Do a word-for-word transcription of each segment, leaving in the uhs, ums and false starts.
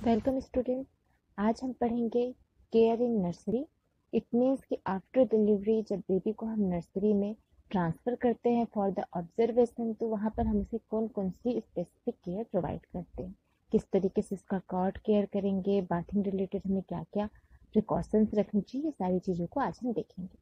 Welcome student. आज हम पढ़ेंगे care in nursery. It means कि आफ्टर डिलीवरी जब बेबी को हम नर्सरी में ट्रांसफ़र करते हैं फॉर द ऑब्जर्वेशन, तो वहाँ पर हम उसे कौन कौन सी स्पेसिफिक केयर प्रोवाइड करते हैं, किस तरीके से इसका कॉट केयर करेंगे, बाथिंग रिलेटेड हमें क्या क्या प्रिकॉशंस रखनी चाहिए, ये सारी चीज़ों को आज हम देखेंगे।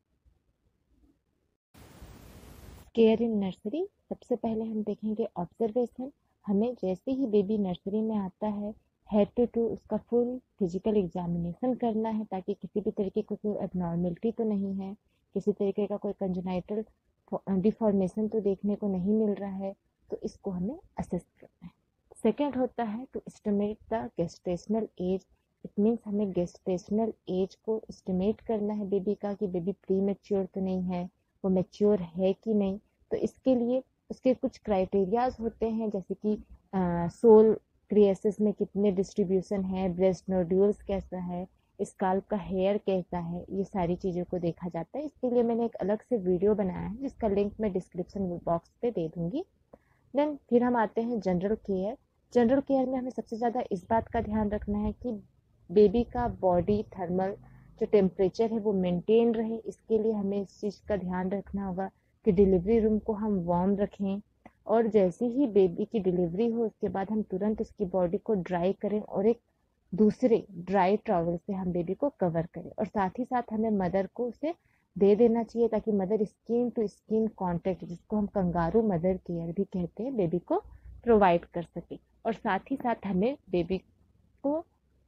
केयर इन नर्सरी, सबसे पहले हम देखेंगे ऑब्जर्वेशन। हमें जैसे ही बेबी नर्सरी में आता है, हेड टू टू उसका फुल फिजिकल एग्जामिनेशन करना है, ताकि किसी भी तरीके की कोई एबनॉर्मलिटी तो नहीं है, किसी तरीके का कोई कंजेनाइटल डिफॉर्मेशन तो देखने को नहीं मिल रहा है, तो इसको हमें असेस करना है। सेकेंड होता है to estimate the gestational age. It means हमें गेस्टेशनल एज को एस्टिमेट करना है बेबी का, कि बेबी प्री मेच्योर तो नहीं है, वो मेच्योर है कि नहीं। तो इसके लिए उसके कुछ क्राइटेरियाज होते हैं, जैसे कि सोल क्रिएसिस में कितने डिस्ट्रीब्यूशन है, ब्रेस्ट नोड्यूल्स कैसा है, स्काल्प का हेयर कैसा है, ये सारी चीज़ों को देखा जाता है। इसके लिए मैंने एक अलग से वीडियो बनाया है, जिसका लिंक मैं डिस्क्रिप्शन बॉक्स पे दे दूंगी। देन फिर हम आते हैं जनरल केयर। जनरल केयर में हमें सबसे ज़्यादा इस बात का ध्यान रखना है कि बेबी का बॉडी थर्मल जो टेम्परेचर है वो मेंटेन रहे। इसके लिए हमें इस चीज़ का ध्यान रखना होगा कि डिलीवरी रूम को हम वार्म रखें, और जैसे ही बेबी की डिलीवरी हो उसके बाद हम तुरंत उसकी बॉडी को ड्राई करें और एक दूसरे ड्राई टॉवल से हम बेबी को कवर करें। और साथ ही साथ हमें मदर को उसे दे देना चाहिए, ताकि mother skin to skin contact, जिसको हम कंगारू मदर केयर भी कहते हैं, बेबी को प्रोवाइड कर सके। और साथ ही साथ हमें बेबी को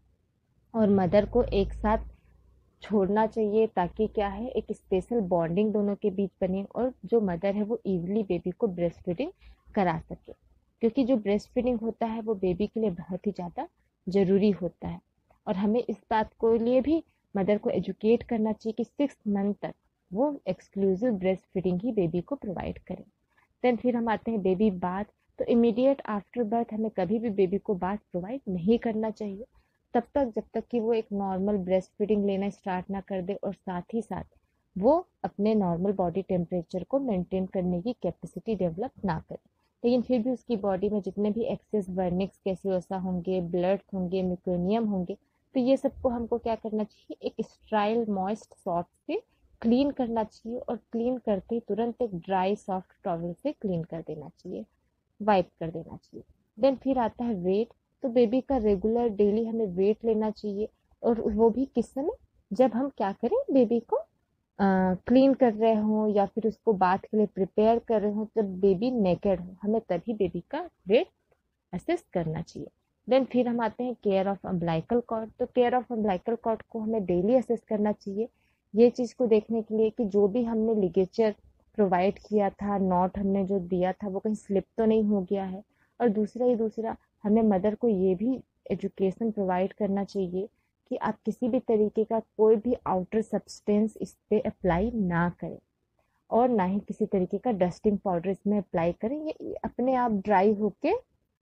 और मदर को एक साथ छोड़ना चाहिए, ताकि क्या है, एक स्पेशल बॉन्डिंग दोनों के बीच बने, और जो मदर है वो इजीली बेबी को ब्रेस्ट फीडिंग करा सके, क्योंकि जो ब्रेस्ट फीडिंग होता है वो बेबी के लिए बहुत ही ज़्यादा ज़रूरी होता है। और हमें इस बात को लिए भी मदर को एजुकेट करना चाहिए कि सिक्स मंथ तक वो एक्सक्लूसिव ब्रेस्ट फीडिंग ही बेबी को प्रोवाइड करें। देन फिर हम आते हैं बेबी बाथ। तो इमीडिएट आफ्टर बर्थ हमें कभी भी बेबी को बाथ प्रोवाइड नहीं करना चाहिए, तब तक जब तक कि वो एक नॉर्मल ब्रेस्ट फीडिंग लेना स्टार्ट ना कर दे, और साथ ही साथ वो अपने नॉर्मल बॉडी टेम्परेचर को मेंटेन करने की कैपेसिटी डेवलप ना करे। लेकिन फिर भी उसकी बॉडी में जितने भी एक्सेस वर्निक्स कैसियोसा होंगे, ब्लड होंगे, मिकोनियम होंगे, तो ये सबको हमको क्या करना चाहिए, एक स्ट्राइल मॉइस्ट सॉफ्ट से क्लीन करना चाहिए, और क्लीन करते ही तुरंत एक ड्राई सॉफ्ट टॉवल से क्लीन कर देना चाहिए, वाइप कर देना चाहिए। देन फिर आता है वेट। तो बेबी का रेगुलर डेली हमें वेट लेना चाहिए, और वो भी किस समय, जब हम क्या करें, बेबी को क्लीन कर रहे हों या फिर उसको बाथ के लिए प्रिपेयर कर रहे हों, जब बेबी नेकेड हो हमें तभी बेबी का वेट असेस करना चाहिए। देन फिर हम आते हैं केयर ऑफ अम्बलाइकल कॉर्ड। तो केयर ऑफ अम्बलाइकल कॉर्ड को हमें डेली असेस करना चाहिए, ये चीज़ को देखने के लिए कि जो भी हमने लिगेचर प्रोवाइड किया था, नॉट हमने जो दिया था, वो कहीं स्लिप तो नहीं हो गया है। और दूसरा ही दूसरा हमें मदर को ये भी एजुकेशन प्रोवाइड करना चाहिए कि आप किसी भी तरीके का कोई भी आउटर सब्सटेंस इस पे अप्लाई ना करें, और ना ही किसी तरीके का डस्टिंग पाउडर इसमें अप्लाई करें, ये अपने आप ड्राई होके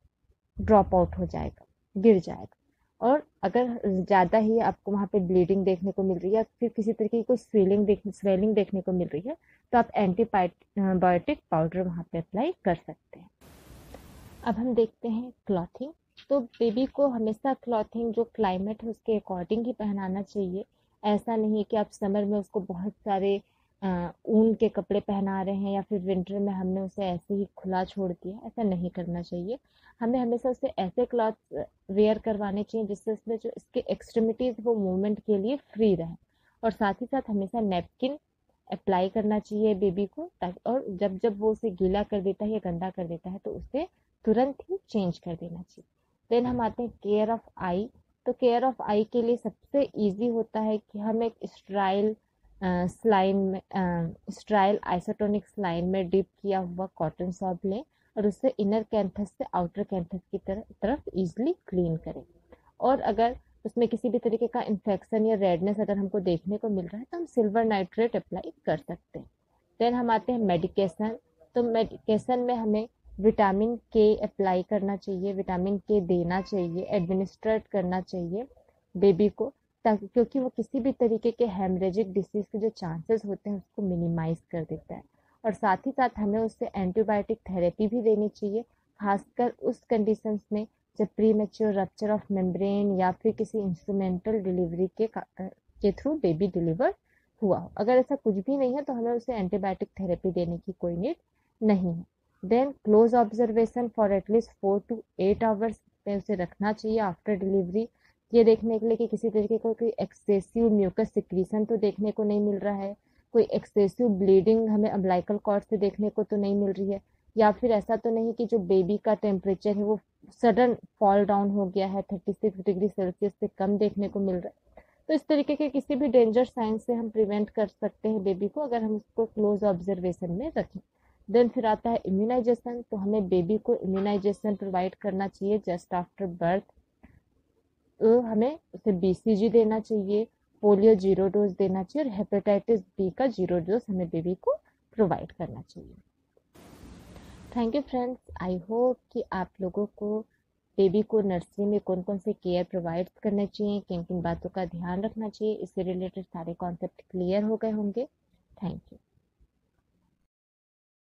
ड्रॉप आउट हो जाएगा, गिर जाएगा। और अगर ज़्यादा ही आपको वहाँ पे ब्लीडिंग देखने को मिल रही है, या फिर किसी तरीके की कोई स्वेलिंग देख स्वेलिंग देखने को मिल रही है, तो आप एंटीबायोटिक पाउडर वहाँ पे अप्लाई कर सकते हैं। अब हम देखते हैं क्लॉथिंग। तो बेबी को हमेशा क्लॉथिंग जो क्लाइमेट है उसके अकॉर्डिंग ही पहनाना चाहिए। ऐसा नहीं कि आप समर में उसको बहुत सारे ऊन के कपड़े पहना रहे हैं, या फिर विंटर में हमने उसे ऐसे ही खुला छोड़ दिया, ऐसा नहीं करना चाहिए। हमें हमेशा उसे ऐसे क्लॉथ वेयर करवाने चाहिए जिससे उसमें जो इसके एक्सट्रीमिटीज वो मूवमेंट के लिए फ्री रहे। और साथ ही साथ हमेशा नेपकिन अप्लाई करना चाहिए बेबी को, ताकि और जब जब वो उसे गीला कर देता है या गंदा कर देता है तो उसे तुरंत ही चेंज कर देना चाहिए। देन हम आते हैं केयर ऑफ आई। तो केयर ऑफ आई के लिए सबसे इजी होता है कि हम एक स्ट्राइल स्लाइन में स्ट्राइल आइसोटोनिक स्लाइन में डिप किया हुआ कॉटन सॉब लें, और उससे इनर कैंथस से आउटर कैंथस की तरफ तरफ इजिली क्लीन करें। और अगर उसमें किसी भी तरीके का इन्फेक्शन या रेडनेस अगर हमको देखने को मिल रहा है, तो हम सिल्वर नाइट्रेट अप्लाई कर सकते हैं। देन हम आते हैं मेडिकेशन। तो मेडिकेशन में हमें विटामिन के अप्लाई करना चाहिए, विटामिन के देना चाहिए, एडमिनिस्ट्रेट करना चाहिए बेबी को, ताकि क्योंकि वो किसी भी तरीके के हेमरेजिक डिसीज के जो चांसेस होते हैं उसको मिनिमाइज कर देता है। और साथ ही साथ हमें उससे एंटीबायोटिक थेरेपी भी देनी चाहिए, खासकर उस कंडीशंस में जब premature rupture of membrane या फिर किसी इंस्ट्रूमेंटल डिलीवरी के के थ्रू बेबी डिलीवर हुआ हो। अगर ऐसा कुछ भी नहीं है तो हमें उसे एंटीबायोटिक थेरेपी देने की कोई नीड नहीं है। Then close observation for at least four to eight hours में उसे रखना चाहिए आफ्टर डिलीवरी, ये देखने के लिए कि किसी तरीके का कोई एक्सेसिव म्यूकस सिक्रीशन तो देखने को नहीं मिल रहा है, कोई एक्सेसिव ब्लीडिंग हमें अम्बिलिकल कॉर्ड से देखने को तो नहीं मिल रही है, या फिर ऐसा तो नहीं कि जो बेबी का टेम्परेचर है वो सडन फॉल डाउन हो गया है, थर्टी सिक्स डिग्री सेल्सियस से कम देखने को मिल रहा है। तो इस तरीके के किसी भी डेंजर साइन से हम प्रिवेंट कर सकते हैं बेबी को, अगर हम उसको क्लोज ऑब्जर्वेशन में रखें। देन फिर आता है इम्यूनाइजेशन। तो हमें बेबी को इम्यूनाइजेशन प्रोवाइड करना चाहिए जस्ट आफ्टर बर्थ। तो हमें उसे बीसीजी देना चाहिए, पोलियो जीरो डोज देना चाहिए और हेपेटाइटिस बी का जीरो डोज हमें बेबी को प्रोवाइड करना चाहिए। Thank you friends, I hope कि आप लोगों को बेबी को नर्सरी में कौन कौन से केयर प्रोवाइड करने चाहिए, किन किन बातों का ध्यान रखना चाहिए, इससे रिलेटेड सारे कॉन्सेप्ट क्लियर हो गए होंगे। Thank you.